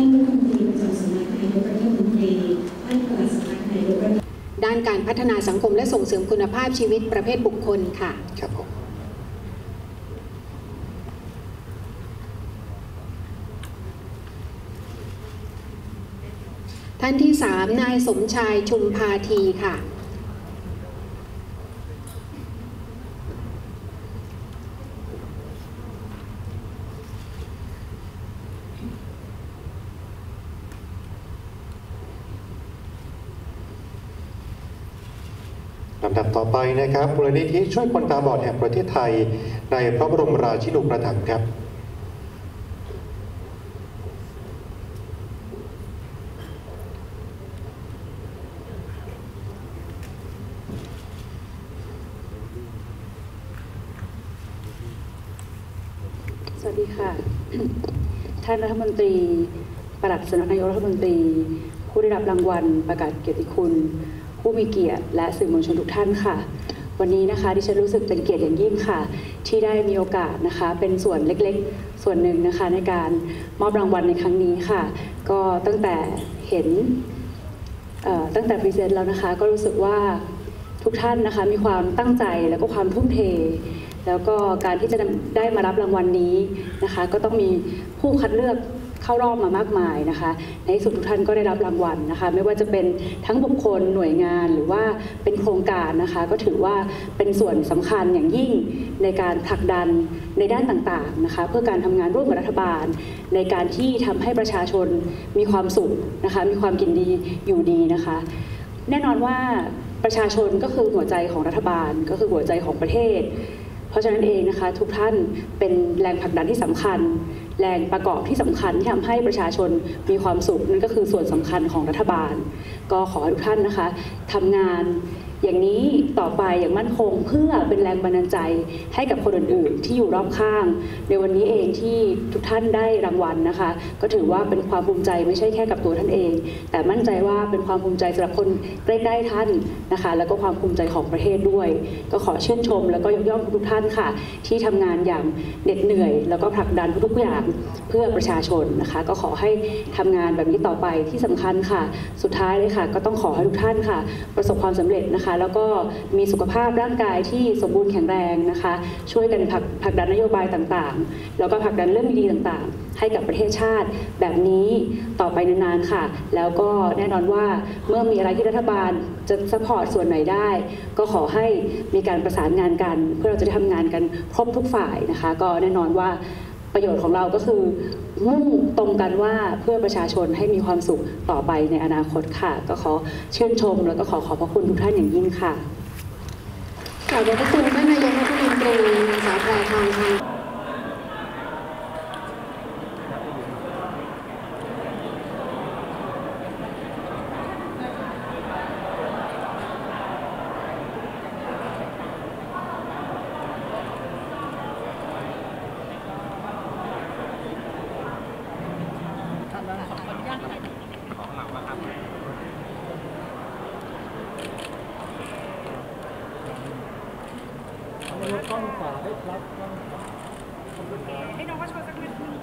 านรัฐมนตรีประจำสำนักนายกรัฐมนตรีท่านปลัดสำนักนายกรัฐมนตรีด้านการพัฒนาสังคมและส่งเสริมคุณภาพชีวิตประเภทบุคคลค่ะครับผมท่านที่3นายสมชายชุมพาทีค่ะลำดับต่อไปนะครับมูลนิธิช่วยคนตาบอดแห่งประเทศไทยในพระบรมราชินูปถัมภ์ครับสวัสดีค่ะ ท่านรัฐมนตรีปลัดสำนักนายกรัฐมนตรีผู้ได้รับรางวัลประกาศเกียรติคุณผู้มีเกียรติและสื่อมวลชนทุกท่านค่ะวันนี้นะคะดิฉันรู้สึกเป็นเกียรติอย่างยิ่งค่ะที่ได้มีโอกาสนะคะเป็นส่วนเล็กๆส่วนหนึ่งนะคะในการมอบรางวัลในครั้งนี้ค่ะก็ตั้งแต่เห็นตั้งแต่พรีเซนต์แล้วนะคะก็รู้สึกว่าทุกท่านนะคะมีความตั้งใจแล้วก็ความทุ่มเทแล้วก็การที่จะได้มารับรางวัลนี้นะคะก็ต้องมีผู้คัดเลือกเข้ารอบมามากมายนะคะในที่สุดทุกท่านก็ได้รับรางวัลนะคะไม่ว่าจะเป็นทั้งบุคคลหน่วยงานหรือว่าเป็นโครงการนะคะก็ถือว่าเป็นส่วนสำคัญอย่างยิ่งในการผลักดันในด้านต่างๆนะคะเพื่อการทำงานร่วมกับรัฐบาลในการที่ทำให้ประชาชนมีความสุขนะคะมีความกินดีอยู่ดีนะคะแน่นอนว่าประชาชนก็คือหัวใจของรัฐบาลก็คือหัวใจของประเทศเพราะฉะนั้นเองนะคะทุกท่านเป็นแรงผลักดันที่สำคัญแรงประกอบที่สำคัญที่ทำให้ประชาชนมีความสุขนั่นก็คือส่วนสำคัญของรัฐบาลก็ขอให้ทุกท่านนะคะทำงานอย่างนี้ต่อไปอย่างมั่นคงเพื่อเป็นแรงบันดาลใจให้กับคนอื่นๆที่อยู่รอบข้างในวันนี้เองที่ทุกท่านได้รางวัลนะคะก็ถือว่าเป็นความภูมิใจไม่ใช่แค่กับตัวท่านเองแต่มั่นใจว่าเป็นความภูมิใจสำหรับคนใกล้ๆท่านนะคะแล้วก็ความภูมิใจของประเทศด้วยก็ขอชื่นชมแล้วก็ยกย่องทุกท่านค่ะที่ทำงานอย่างเหน็ดเหนื่อยแล้วก็ผลักดันทุกอย่างเพื่อประชาชนนะคะก็ขอให้ทำงานแบบนี้ต่อไปที่สำคัญค่ะสุดท้ายเลยค่ะก็ต้องขอให้ทุกท่านค่ะประสบความสำเร็จนะคะแล้วก็มีสุขภาพร่างกายที่สมบูรณ์แข็งแรงนะคะช่วยกันผลักดันนโยบายต่างๆแล้วก็ผลักดันเรื่องดีๆต่างๆให้กับประเทศชาติแบบนี้ต่อไปนานๆค่ะแล้วก็แน่นอนว่าเมื่อมีอะไรที่รัฐบาลจะซัพพอร์ตส่วนไหนได้ก็ขอให้มีการประสานงานกันเพื่อเราจะได้ทำงานกันครบทุกฝ่ายนะคะก็แน่นอนว่าประโยชน์ของเราก็คือมุ่งตรงกันว่าเพื่อประชาชนให้มีความสุขต่อไปในอนาคตค่ะก็ขอชื่นชมแล้วก็ขอขอบพระคุณทุกท่านอย่างยิ่งค่ะขอบพระคุณท่านนายกรัฐมนตรีนางสาวแพรทองคำต้องขอให้รับให้น้องมาโชว์สักนิดนึง